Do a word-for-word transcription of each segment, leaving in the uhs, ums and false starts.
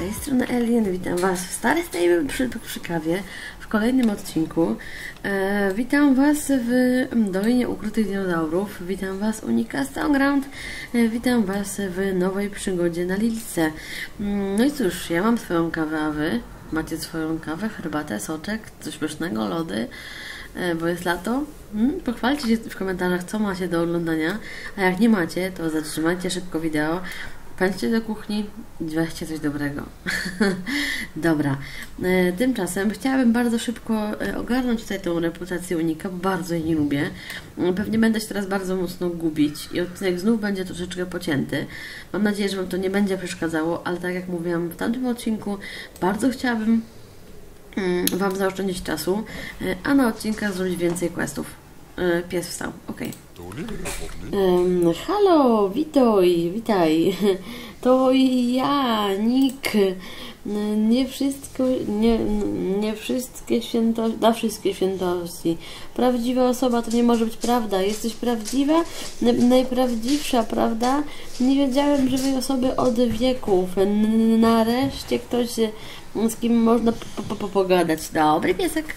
tej strony Alien, witam Was w Stary Stable przy, przy kawie, w kolejnym odcinku. E, witam Was w Dolinie Ukrytych Dinozaurów, witam Was u Nika Stoneground, e, witam Was w nowej przygodzie na Lilce. No i cóż, ja mam swoją kawę, a Wy macie swoją kawę, herbatę, soczek, coś pysznego, lody, e, bo jest lato. Hmm? Pochwalcie się w komentarzach, co macie do oglądania, a jak nie macie, to zatrzymajcie szybko wideo. Pędźcie do kuchni i weźcie coś dobrego. Dobra. E, tymczasem chciałabym bardzo szybko e, ogarnąć tutaj tą reputację Unika, bo bardzo jej nie lubię. E, pewnie będę się teraz bardzo mocno gubić i odcinek znów będzie troszeczkę pocięty. Mam nadzieję, że Wam to nie będzie przeszkadzało, ale tak jak mówiłam w tamtym odcinku, bardzo chciałabym mm, Wam zaoszczędzić czasu, e, a na odcinkach zrobić więcej questów. E, pies wstał, okej. Okay. Um, halo, witaj, witaj. To ja, Nick. Nie wszystko, nie, nie wszystkie świętości, da wszystkie świętości. Prawdziwa osoba to nie może być prawda. Jesteś prawdziwa? Najprawdziwsza, prawda? Nie wiedziałem żywej osoby od wieków. Nareszcie ktoś, z kim można po, po, pogadać. Dobry piesek.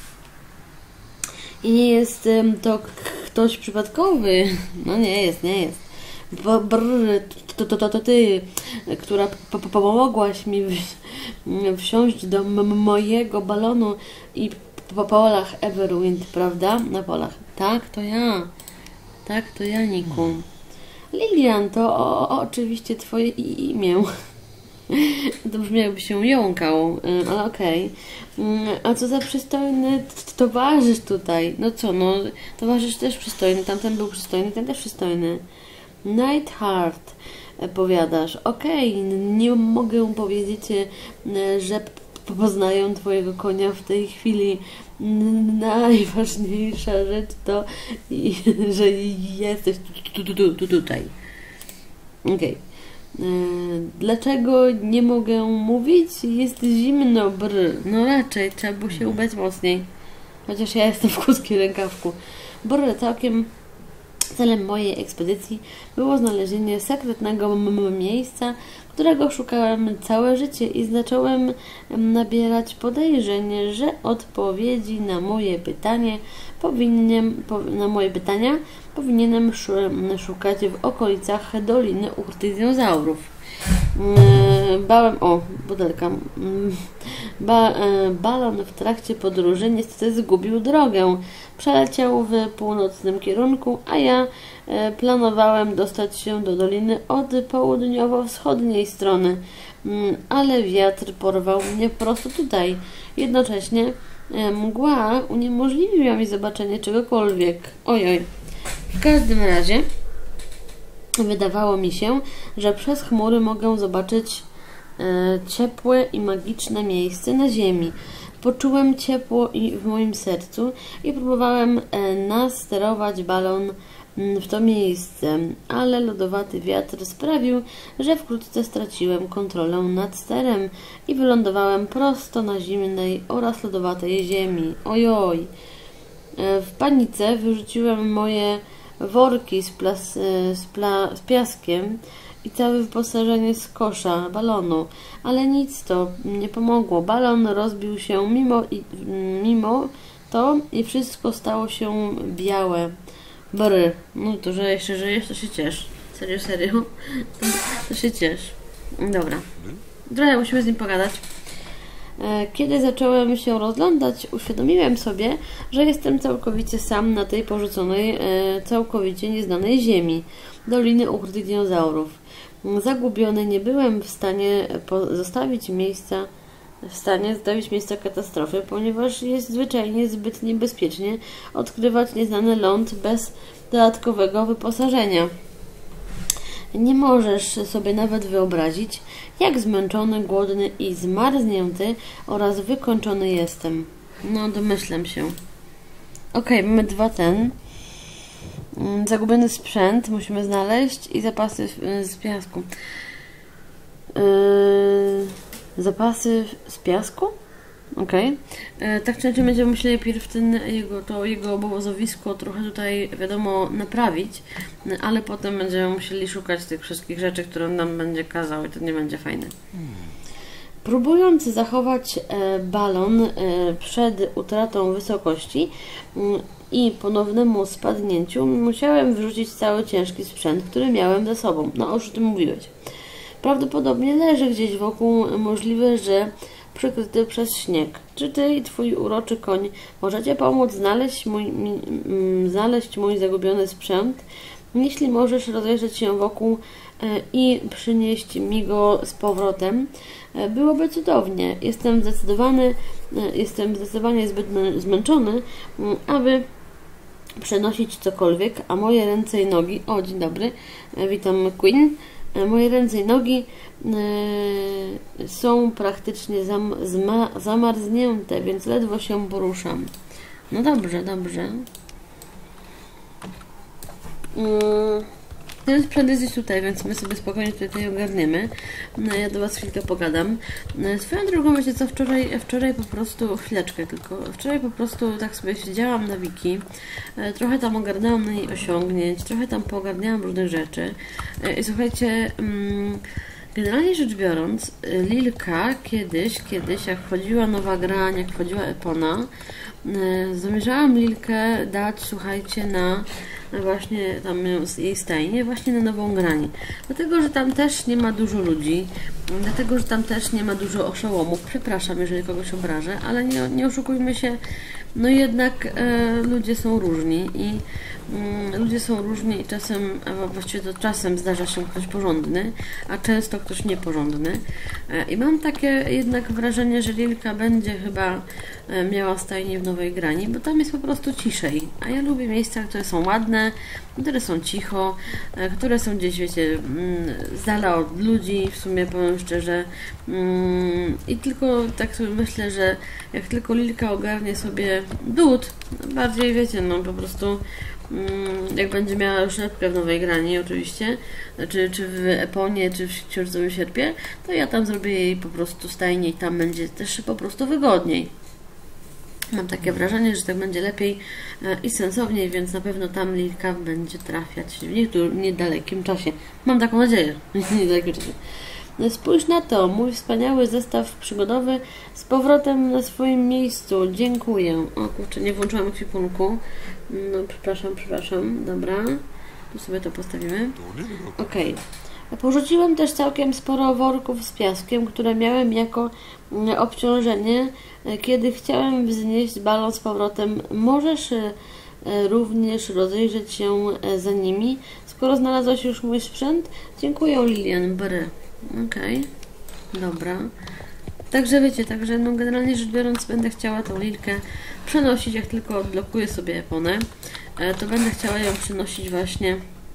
I nie jest to ktoś przypadkowy. No nie jest, nie jest. Brr, to, to, to, to ty, która pomogłaś mi wsiąść do mojego balonu i po polach Everwind, prawda? Na polach. Tak, to ja. Tak, to ja, Niku. Lilian, to o, o, oczywiście twoje imię. To brzmi, jakby się jąkał, ale okej. Okay. A co za przystojny towarzysz tutaj? No co, no, towarzysz też przystojny, tamten był przystojny, ten też przystojny. Nightheart, powiadasz. Okej, okay. Nie mogę powiedzieć, że poznaję twojego konia w tej chwili. Najważniejsza rzecz to, że jesteś tu, tu, tu, tu, tutaj. Okej. Okay. Dlaczego nie mogę mówić? Jest zimno, brr. No raczej, trzeba było się ubrać mocniej. Chociaż ja jestem w krótkim rękawku. Brr, całkiem celem mojej ekspedycji było znalezienie sekretnego miejsca, którego szukałem całe życie i zacząłem nabierać podejrzenie, że odpowiedzi na moje pytanie powinienem, na moje pytania powinienem szukać w okolicach Doliny Ukrytych Dinozaurów. Bałem, o, butelka. Ba, balon w trakcie podróży niestety zgubił drogę. Przeleciał w północnym kierunku, a ja planowałem dostać się do doliny od południowo-wschodniej strony, ale wiatr porwał mnie prosto tutaj. Jednocześnie mgła uniemożliwiła mi zobaczenie czegokolwiek. Ojoj. W każdym razie wydawało mi się, że przez chmury mogę zobaczyć e, ciepłe i magiczne miejsce na ziemi. Poczułem ciepło i w moim sercu i próbowałem e, nasterować balon m, w to miejsce, ale lodowaty wiatr sprawił, że wkrótce straciłem kontrolę nad sterem i wylądowałem prosto na zimnej oraz lodowatej ziemi. Ojoj! E, w panice wyrzuciłem moje worki z, plas, z, pla, z piaskiem i całe wyposażenie z kosza balonu, ale nic to nie pomogło. Balon rozbił się mimo, i, mimo to i wszystko stało się białe. Brr, no to, że jeszcze żyjesz, to się ciesz. Serio, serio? To, to się ciesz. Dobra. Trochę musimy z nim pogadać. Kiedy zacząłem się rozglądać, uświadomiłem sobie, że jestem całkowicie sam na tej porzuconej, całkowicie nieznanej ziemi, Doliny Ukrytych Dinozaurów. Zagubiony nie byłem w stanie zostawić miejsca, w stanie zostawić miejsca katastrofy, ponieważ jest zwyczajnie zbyt niebezpiecznie odkrywać nieznany ląd bez dodatkowego wyposażenia. Nie możesz sobie nawet wyobrazić, jak zmęczony, głodny i zmarznięty oraz wykończony jestem. No, domyślam się. Ok, mamy dwa ten. Zagubiony sprzęt musimy znaleźć i zapasy z piasku. Yy, zapasy z piasku? Okej. Okay. Tak czy inaczej będziemy musieli najpierw ten jego, to jego obozowisko trochę tutaj, wiadomo, naprawić, ale potem będziemy musieli szukać tych wszystkich rzeczy, które on nam będzie kazał i to nie będzie fajne. Próbując zachować balon przed utratą wysokości i ponownemu spadnięciu, musiałem wyrzucić cały ciężki sprzęt, który miałem ze sobą. No, już o tym mówiłeś. Prawdopodobnie leży gdzieś wokół, możliwe, że przykryty przez śnieg. Czy ty i twój uroczy koń możecie pomóc znaleźć mój, mi, mm, znaleźć mój zagubiony sprzęt? Jeśli możesz rozejrzeć się wokół e, i przynieść mi go z powrotem, e, byłoby cudownie. Jestem zdecydowany, e, jestem zdecydowanie zbyt zmęczony, m, aby przenosić cokolwiek, a moje ręce i nogi... O, dzień dobry, e, witam Queen. E, moje ręce i nogi e, są praktycznie zam, zma, zamarznięte, więc ledwo się poruszam. No dobrze, dobrze. Ten sprzęt jest tutaj, więc my sobie spokojnie tutaj ogarniemy. No, ja do Was chwilkę pogadam. Swoją drogą, wiecie co, wczoraj, wczoraj po prostu, chwileczkę tylko, wczoraj po prostu tak sobie siedziałam na wiki, trochę tam ogarnęłam na niej osiągnięć, trochę tam poogarniałam różnych rzeczy. I słuchajcie, generalnie rzecz biorąc, Lilka kiedyś, kiedyś, jak wchodziła nowa gra, jak wchodziła Epona, zamierzałam Lilkę dać, słuchajcie, na właśnie tam jej stajnie, właśnie na nową grani. Dlatego, że tam też nie ma dużo ludzi, dlatego, że tam też nie ma dużo oszołomów. Przepraszam, jeżeli kogoś obrażę, ale nie, nie oszukujmy się, no jednak e, ludzie są różni i mm, ludzie są różni i czasem, a właściwie to czasem zdarza się ktoś porządny, a często ktoś nieporządny. E, I mam takie jednak wrażenie, że Lilka będzie chyba e, miała stajnię w nowej grani, bo tam jest po prostu ciszej. A ja lubię miejsca, które są ładne, które są cicho, e, które są gdzieś, wiecie, mm, z dala od ludzi, w sumie powiem szczerze. Mm, I tylko tak sobie myślę, że jak tylko Lilka ogarnie sobie dód, bardziej wiecie, no po prostu jak będzie miała już lepkę w nowej grani oczywiście, czy, czy w Eponie, czy w Księżycowym Sierpie, to ja tam zrobię jej po prostu stajnie i tam będzie też po prostu wygodniej. Mam takie wrażenie, że tak będzie lepiej i sensowniej, więc na pewno tam Lilka będzie trafiać w niektórym niedalekim czasie. Mam taką nadzieję, w niedalekim czasie. Spójrz na to, mój wspaniały zestaw przygodowy z powrotem na swoim miejscu. Dziękuję. O kurczę, nie włączyłam ekwipunku. No, przepraszam, przepraszam. Dobra. Tu sobie to postawimy. Ok. Porzuciłem też całkiem sporo worków z piaskiem, które miałem jako obciążenie, kiedy chciałem wznieść balon z powrotem. Możesz również rozejrzeć się za nimi, skoro znalazłeś już mój sprzęt? Dziękuję, Lilian Bry. Okej, okay. Dobra. Także wiecie, także no generalnie rzecz biorąc będę chciała tą Lilkę przenosić, jak tylko odblokuję sobie Eponę, to będę chciała ją przenosić właśnie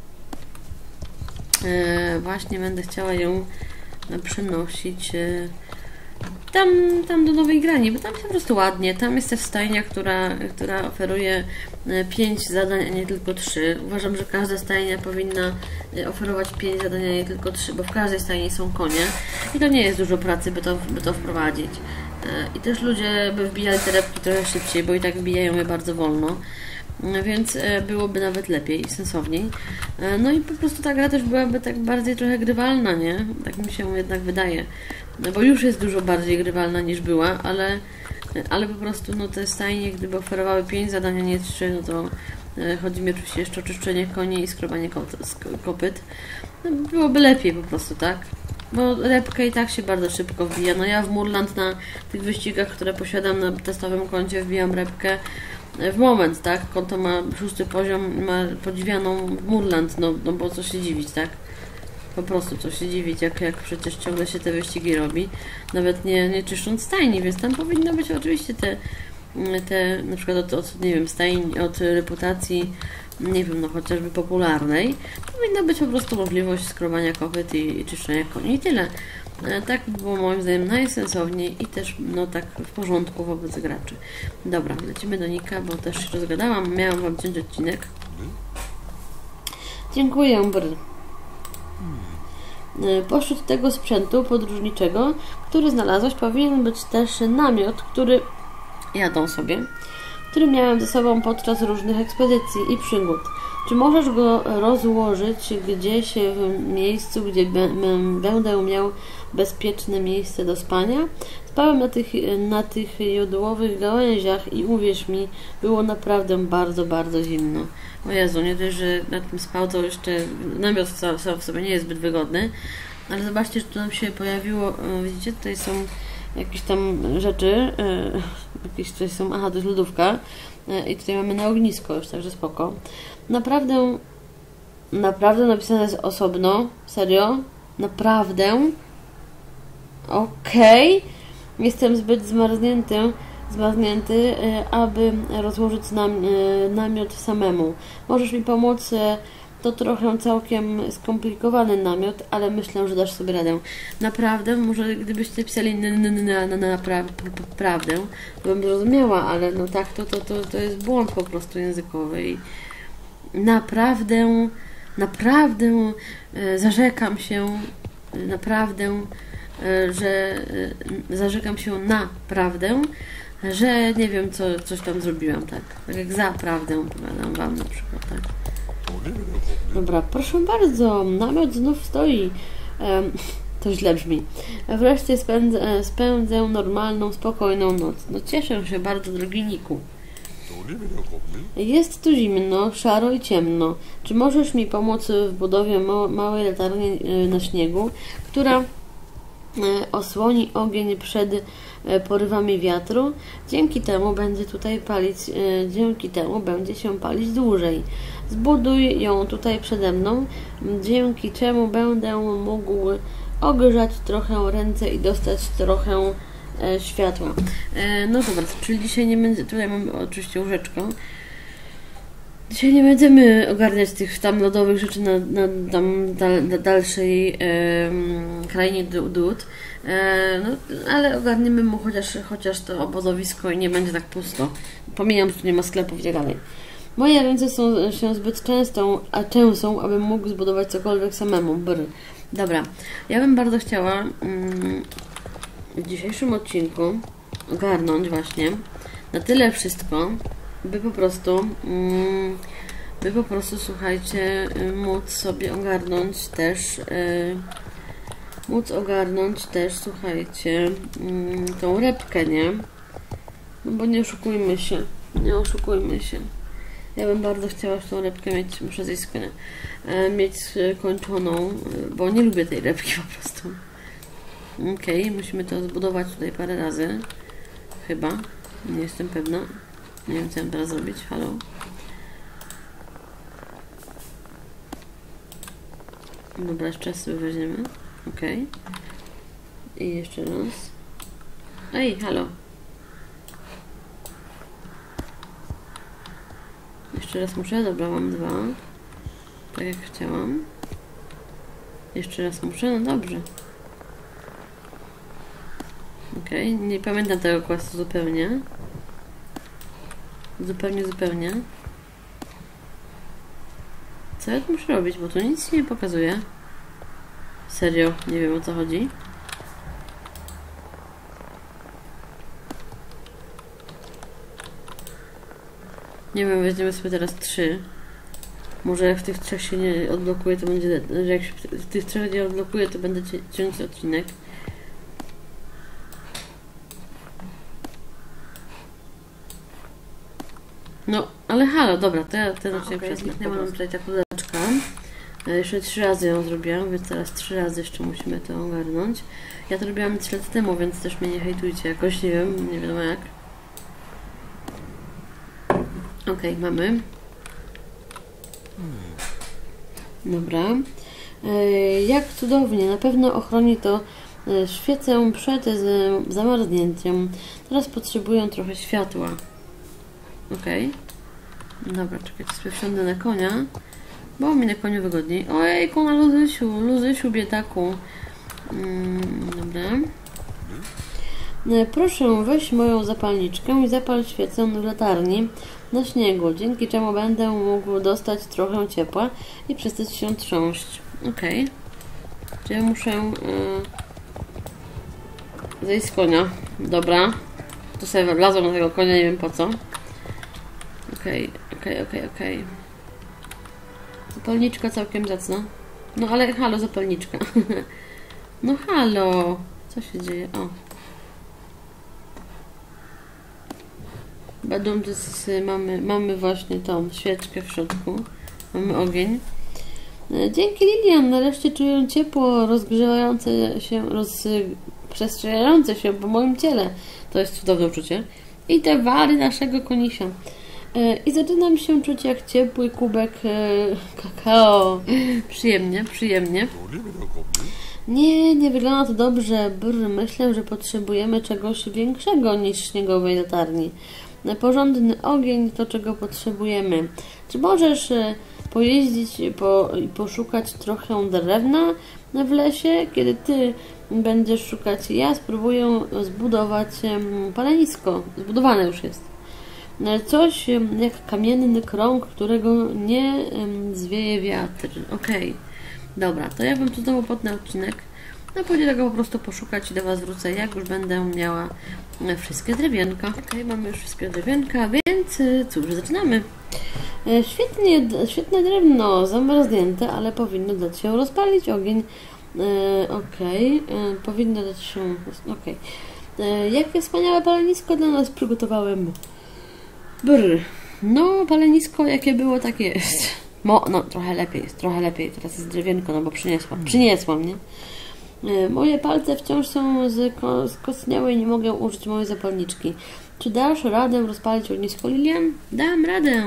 właśnie będę chciała ją przenosić tam, tam do nowej grani, bo tam jest po prostu ładnie. Tam jest też stajnia, która, która oferuje pięć zadań, a nie tylko trzy. Uważam, że każda stajnia powinna oferować pięć zadań, a nie tylko trzy, bo w każdej stajni są konie i to nie jest dużo pracy, by to, by to wprowadzić. I też ludzie by wbijali te repki trochę szybciej, bo i tak wbijają je bardzo wolno. Więc byłoby nawet lepiej i sensowniej. No i po prostu ta gra też byłaby tak bardziej trochę grywalna, nie? Tak mi się jednak wydaje. No bo już jest dużo bardziej grywalna niż była, ale, ale po prostu no te stajnie, gdyby oferowały pięć zadań, a nie trzy, no to chodzi mi oczywiście jeszcze o czyszczenie koni i skrobanie kopyt. No, byłoby lepiej po prostu, tak? Bo repkę i tak się bardzo szybko wbija. No ja w Murland na tych wyścigach, które posiadam na testowym koncie, wbijam repkę w moment, tak? Konto ma szósty poziom, ma podziwianą Murland, no, no bo co się dziwić, tak? Po prostu co się dziwić, jak, jak przecież ciągle się te wyścigi robi, nawet nie, nie czyszcząc stajni, więc tam powinno być oczywiście te, te na przykład od, od nie wiem, stajni, od reputacji, nie wiem, no chociażby popularnej, powinna być po prostu możliwość skrobania kopyt i, i czyszczenia koni i tyle. Tak było moim zdaniem najsensowniej i też no tak w porządku wobec graczy. Dobra, lecimy do Nika, bo też się rozgadałam, miałam wam ciąć odcinek. Dziękuję, Br. Pośród tego sprzętu podróżniczego, który znalazłeś, powinien być też namiot, który jadą sobie. który miałem ze sobą podczas różnych ekspedycji i przygód. Czy możesz go rozłożyć gdzieś w miejscu, gdzie będę miał bezpieczne miejsce do spania? Spałem na tych, na tych jodłowych gałęziach i uwierz mi, było naprawdę bardzo, bardzo zimno. O Jezu, nie dość, że na tym spał, to jeszcze namiot w sobie nie jest zbyt wygodny. Ale zobaczcie, że tu nam się pojawiło, widzicie, tutaj są jakieś tam rzeczy, jakieś tutaj są, aha, to jest lodówka i tutaj mamy na ognisko już, także spoko. Naprawdę, naprawdę napisane jest osobno, serio, naprawdę, okej, okay. Jestem zbyt zmarznięty, zmarznięty, aby rozłożyć nam, namiot samemu. Możesz mi pomóc? To trochę całkiem skomplikowany namiot, ale myślę, że dasz sobie radę. Naprawdę, może gdybyście pisali na, na, na, na, na pra, prawdę, to bym zrozumiała, ale no tak, to, to, to, to jest błąd po prostu językowy. I naprawdę, naprawdę e, zarzekam się, naprawdę, e, że e, zarzekam się na prawdę, że nie wiem, co coś tam zrobiłam, tak. Tak jak za prawdę powiadam wam na przykład, tak. Dobra, proszę bardzo, namiot znów stoi. Um, to źle brzmi. Wreszcie spędzę, spędzę normalną, spokojną noc. No cieszę się bardzo, drogi Niku. Jest tu zimno, szaro i ciemno. Czy możesz mi pomóc w budowie ma małej latarni na śniegu, która osłoni ogień przed porywami wiatru? Dzięki temu będzie tutaj palić, dzięki temu będzie się palić dłużej. Zbuduj ją tutaj przede mną, dzięki czemu będę mógł ogrzać trochę ręce i dostać trochę e, światła. E, no dobra, czyli dzisiaj nie będzie, tutaj mamy oczywiście łóżeczko. Dzisiaj nie będziemy ogarniać tych tam lodowych rzeczy na, na, tam dal, na dalszej e, krainie Dud, e, no, ale ogarniemy mu chociaż, chociaż to obozowisko i nie będzie tak pusto. Pomijam, że tu nie ma sklepów i tak dalej. Moje ręce są się zbyt częstą, a częstą, abym mógł zbudować cokolwiek samemu. Brr. Dobra, ja bym bardzo chciała mm, w dzisiejszym odcinku ogarnąć właśnie na tyle wszystko, by po prostu mm, by po prostu, słuchajcie, móc sobie ogarnąć też yy, móc ogarnąć też, słuchajcie, yy, tą repkę, nie? No bo nie oszukujmy się, nie oszukujmy się. Ja bym bardzo chciała już tą repkę mieć, muszę zjeść skórę, mieć kończoną, bo nie lubię tej repki po prostu. Okej, okay, musimy to zbudować tutaj parę razy. Chyba. Nie jestem pewna. Nie wiem, co mam teraz zrobić. Halo? Dobra, jeszcze sobie weźmiemy. Okej. Okay. I jeszcze raz. Ej, halo. Jeszcze raz muszę, dobra, mam dwa. Tak jak chciałam. Jeszcze raz muszę, no dobrze. Okej, okay. Nie pamiętam tego questu zupełnie. Zupełnie, zupełnie. Co ja tu muszę robić, bo tu nic się nie pokazuje. Serio, nie wiem, o co chodzi. Nie wiem, weźmiemy sobie teraz trzy. Może jak w tych trzech się nie odblokuje, to będzie... Jak się w tych trzech nie odblokuje, to będę ciąć odcinek. No, ale halo, dobra, to ja ten odcinek okay, przesnę. Mam tutaj ta kudeczka. Jeszcze trzy razy ją zrobiłam, więc teraz trzy razy jeszcze musimy to ogarnąć. Ja to robiłam trzy lata temu, więc też mnie nie hejtujcie jakoś, nie wiem, nie wiadomo jak. Ok, mamy. Dobra. Jak cudownie, na pewno ochroni to świecę przed zamarznięciem. Teraz potrzebuję trochę światła. Ok. Dobra, czekajcie, sobie wsiądę na konia, bo mi na koniu wygodniej. Ojejku, na luzysiu, luzysiu, biedaku. Mm, dobra. Proszę, weź moją zapalniczkę i zapal świecę w latarni na śniegu, dzięki czemu będę mógł dostać trochę ciepła i przestać się trząść. Okej. Okay. Czy ja muszę yy, zejść z konia? Dobra. To sobie wlazłam na tego konia, nie wiem po co. Okej, okej, okej, okej. Zapalniczka całkiem zacna. No ale halo, zapalniczka. No halo. Co się dzieje? O. Badum, mamy, mamy właśnie tą świeczkę w środku. Mamy ogień. Dzięki Lilian, nareszcie czuję ciepło rozgrzewające się, roz, przestrzegające się po moim ciele. To jest cudowne uczucie. I te wary naszego konisia. I zaczynam się czuć jak ciepły kubek kakao. Przyjemnie, przyjemnie. Nie, nie wygląda to dobrze. Brr, myślę, że potrzebujemy czegoś większego niż śniegowej latarni. Porządny ogień to czego potrzebujemy. Czy możesz pojeździć i po, poszukać trochę drewna w lesie? Kiedy ty będziesz szukać, ja spróbuję zbudować palenisko. Zbudowane już jest. Coś jak kamienny krąg, którego nie zwieje wiatr. Okej. Okay. Dobra, to ja bym tu znowu potnę odcinek. No pójdę tego po prostu poszukać i do Was wrócę, jak już będę miała wszystkie drewienka. Okej, okay, mamy już wszystkie drewienka, więc cóż, zaczynamy. Świetnie, świetne drewno, zamarznięte, ale powinno dać się rozpalić ogień. Okej, okay. Powinno dać się... Okej. Okay. Jakie wspaniałe palenisko dla nas przygotowałem. Brr. No, palenisko jakie było, takie jest. Mo, no, trochę lepiej jest, trochę lepiej. Teraz jest drewienko, no bo przyniosłam. Przyniosłam, nie? Moje palce wciąż są skostniałe i nie mogę użyć mojej zapalniczki. Czy dasz radę rozpalić ognisko, Lilian? Dam radę.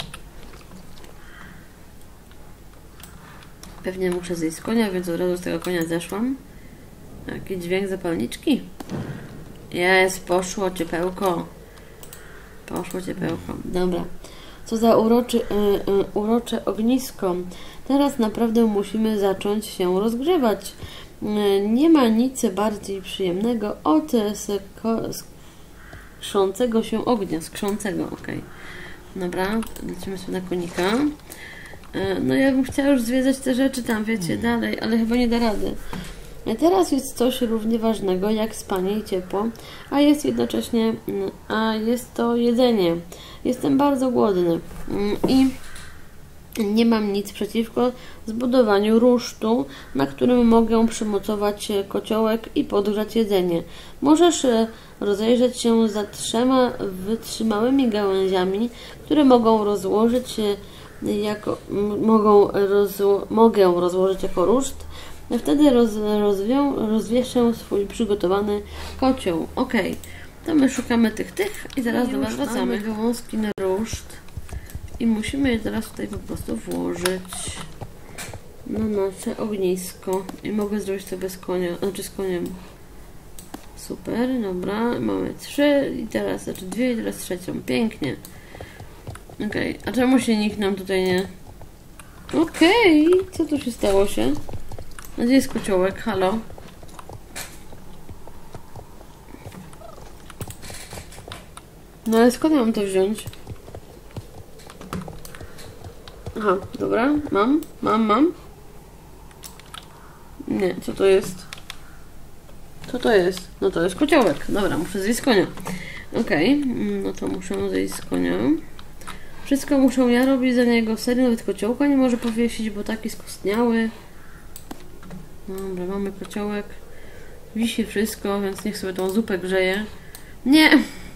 Pewnie muszę zejść z konia, więc od razu z tego konia zeszłam. Jaki dźwięk zapalniczki? Jest, poszło ciepełko. Poszło ciepełko. Dobra. Co za uroczy, y, y, urocze ognisko. Teraz naprawdę musimy zacząć się rozgrzewać. Y, nie ma nic bardziej przyjemnego od skrzącego się ognia. Skrzącego, ok. Dobra, lecimy sobie na konika. Y, no ja bym chciała już zwiedzać te rzeczy tam, wiecie, dalej, ale chyba nie da rady. Teraz jest coś równie ważnego jak spanie i ciepło, a jest jednocześnie, a jest to jedzenie. Jestem bardzo głodny i nie mam nic przeciwko zbudowaniu rusztu, na którym mogę przymocować kociołek i podgrzać jedzenie. Możesz rozejrzeć się za trzema wytrzymałymi gałęziami, które mogą rozłożyć się jako, mogą rozło, mogę rozłożyć jako ruszt. Wtedy roz, rozwią, rozwieszę swój przygotowany kocioł. Ok, to my szukamy tych, tych i zaraz I do Was wracamy. Mamy gałązki na ruszt i musimy je teraz tutaj po prostu włożyć na nasze ognisko. I mogę zrobić to bez konia, znaczy z koniem. Super, dobra, mamy trzy i teraz, znaczy dwie i teraz trzecią. Pięknie. Ok, a czemu się nikt nam tutaj nie... Okej, okay. Co tu się stało się? Gdzie jest kociołek? Halo? No ale skąd mam to wziąć? Aha, dobra, mam, mam, mam. Nie, co to jest? Co to jest? No to jest kociołek. Dobra, muszę zejść z konia. Okej, okay. No to muszę zejść z konia. Wszystko muszę ja robić za niego. Serio, nawet kociołka nie może powiesić, bo taki skostniały. Dobra, mamy kociołek. Wisi wszystko, więc niech sobie tą zupę grzeje. Nie!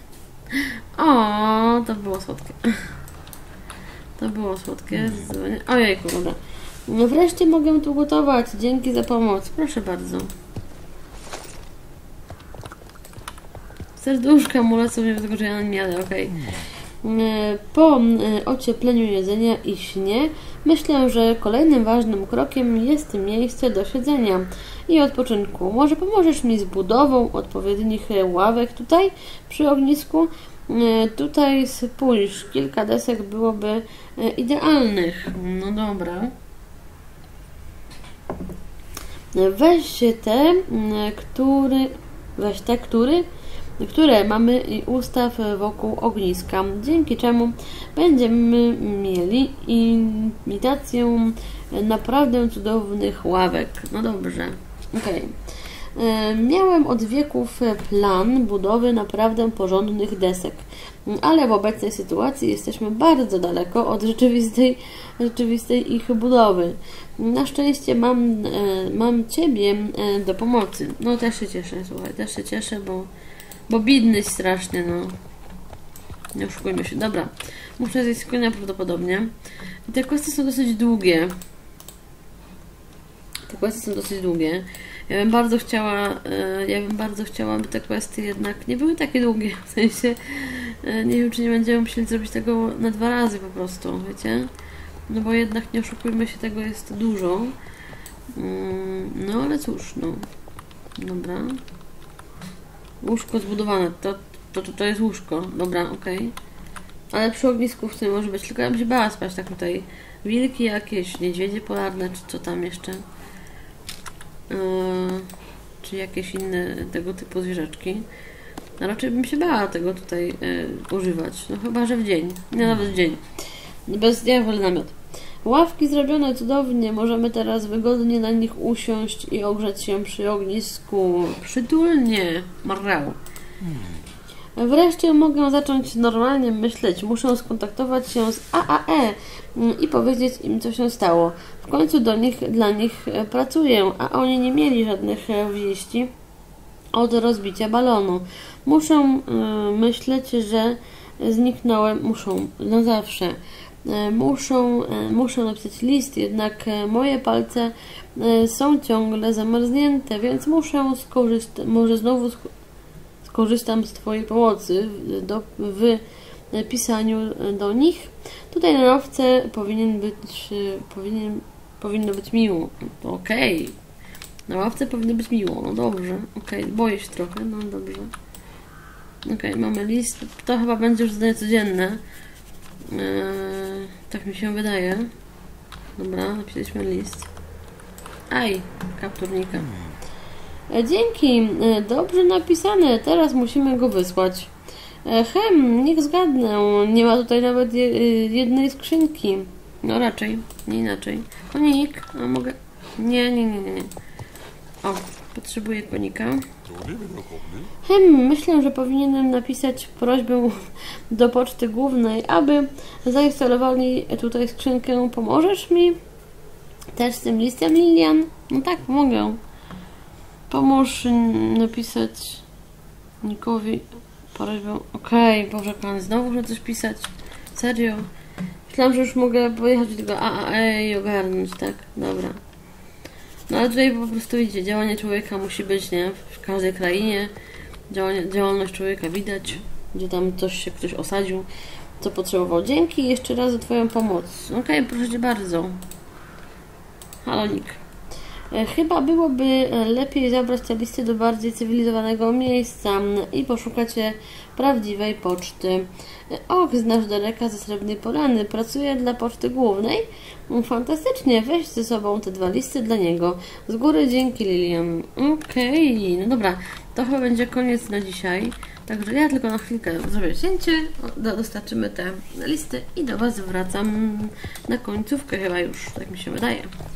O, to było słodkie. To było słodkie. Ojejku, dobra. No wreszcie mogę tu gotować. Dzięki za pomoc. Proszę bardzo. Serduszka mu lecą, nie tego, że ja nie jadę, okej. Okay. Po ociepleniu jedzenia i śnie myślę, że kolejnym ważnym krokiem jest miejsce do siedzenia i odpoczynku. Może pomożesz mi z budową odpowiednich ławek tutaj przy ognisku? Tutaj spójrz, kilka desek byłoby idealnych. No dobra. Weź te, który, weź te, który które mamy i ustaw wokół ogniska, dzięki czemu będziemy mieli imitację naprawdę cudownych ławek. No dobrze, okej. Miałem od wieków plan budowy naprawdę porządnych desek, ale w obecnej sytuacji jesteśmy bardzo daleko od rzeczywistej, rzeczywistej ich budowy. Na szczęście mam, mam Ciebie do pomocy. No też się cieszę, słuchaj, też się cieszę, bo, bo bidnyś strasznie, no. Nie oszukujmy się. Dobra, muszę zjeść konia prawdopodobnie. I te questy są dosyć długie. Te questy są dosyć długie. Ja bym bardzo chciała, ja bym bardzo chciała, aby te questy jednak nie były takie długie. W sensie, nie wiem, czy nie będziemy musieli zrobić tego na dwa razy po prostu, wiecie? No bo jednak nie oszukujmy się, tego jest dużo. No ale cóż, no. Dobra. Łóżko zbudowane. To, to, to, to jest łóżko. Dobra, okej. Okay. Ale przy ognisku w tym może być. Tylko ja bym się bała spać tak tutaj. Wilki jakieś, niedźwiedzie polarne, czy co tam jeszcze. Yy, czy jakieś inne tego typu zwierzaczki. No raczej bym się bała tego tutaj yy, używać. No chyba, że w dzień. Nie nawet w dzień. Bez dnia wolę namiot. Ławki zrobione cudownie. Możemy teraz wygodnie na nich usiąść i ogrzać się przy ognisku. Przytulnie. Marrał. Wreszcie mogę zacząć normalnie myśleć. Muszę skontaktować się z A A E i powiedzieć im, co się stało. W końcu do nich, dla nich pracuję, a oni nie mieli żadnych wieści od rozbicia balonu. Muszę y, myśleć, że zniknąłem. Muszą na zawsze. Y, muszą, y, muszę napisać list, jednak y, moje palce y, są ciągle zamarznięte, więc muszę skorzystać. Może znowu skorzystać. Korzystam z Twojej pomocy do, w pisaniu do nich. Tutaj na ławce powinien być, powinien, powinno być miło. Okej. Okay. Na ławce powinno być miło. No dobrze. Okej. Okay. Boję się trochę. No dobrze. Okej. Okay. Mamy list. To chyba będzie już zadanie codzienne. Eee, tak mi się wydaje. Dobra. Napisaliśmy list. Aj. Kapturnika. Dzięki, dobrze napisane, teraz musimy go wysłać. Hem, niech zgadnę, nie ma tutaj nawet jednej skrzynki. No raczej, nie inaczej. Konik, a mogę... Nie, nie, nie, nie. O, potrzebuję konika. Hem, myślę, że powinienem napisać prośbę do poczty głównej, aby zainstalowali tutaj skrzynkę. Pomożesz mi? Też z tym listem, Lilian? No tak, pomogę. Pomóż napisać Nikowi prośbę. Okej, okay, Boże Pan, znowu muszę coś pisać. Serio? Myślałam, że już mogę pojechać do tego A A E i ogarnąć, tak? Dobra. No ale tutaj po prostu idzie. Działanie człowieka musi być, nie? W każdej krainie działanie, działalność człowieka widać. Gdzie tam coś się ktoś osadził, co potrzebował. Dzięki jeszcze raz za Twoją pomoc. Okej, okay, proszę Cię bardzo. Halonik. Chyba byłoby lepiej zabrać te listy do bardziej cywilizowanego miejsca i poszukać prawdziwej poczty. Och, znasz Dereka ze Srebrnej Polany. Pracuje dla poczty głównej? Fantastycznie, weź ze sobą te dwa listy dla niego. Z góry dzięki, Lilian. Okej, okay. No dobra, to chyba będzie koniec na dzisiaj. Także ja tylko na chwilkę zrobię cięcie, dostarczymy te listy i do Was wracam na końcówkę chyba już, tak mi się wydaje.